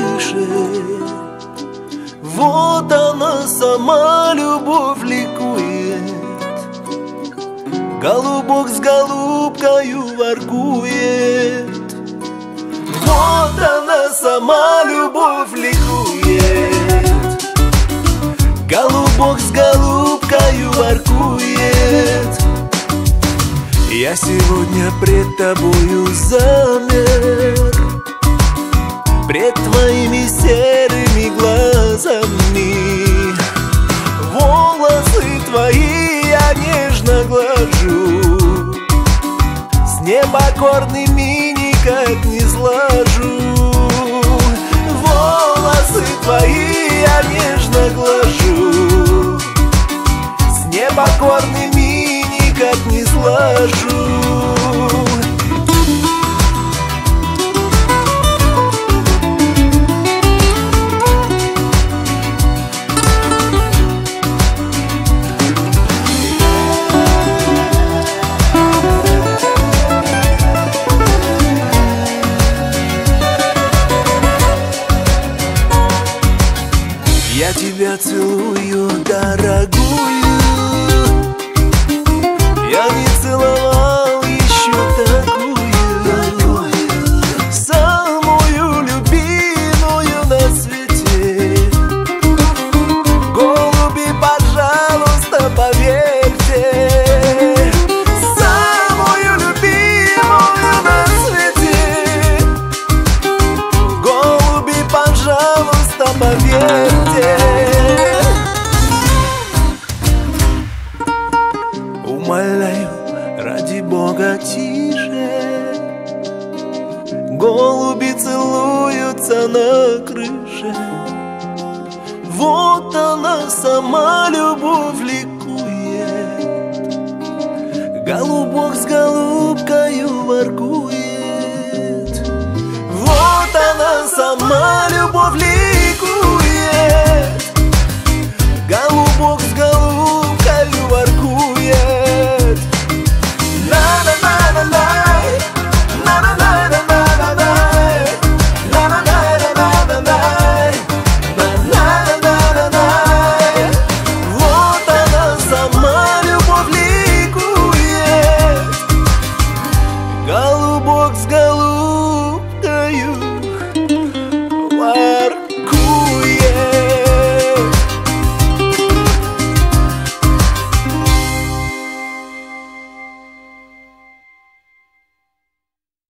крыше. Вот она сама, любовь ликует. Голубок с голубкою воркует. Вот она сама, любовь ликует. Голубок с голубкою воркует. Я сегодня пред тобою замер, пред твоими серыми глазами. Волосы твои я нежно глажу, с непокорными никак не сложу. Волосы твои я нежно глажу, с непокорными никак не сложу. Я тебя целую, дорогую. Я не целовал еще такую, самую любимую на свете. Голуби, пожалуйста, поверьте, самую любимую на свете. Голуби, пожалуйста, поверьте. Умоляю, ради Бога, тише. Голуби целуются на крыше. Вот она сама, любовь ликует. Голубок с голубкою воркует. Вот она сама,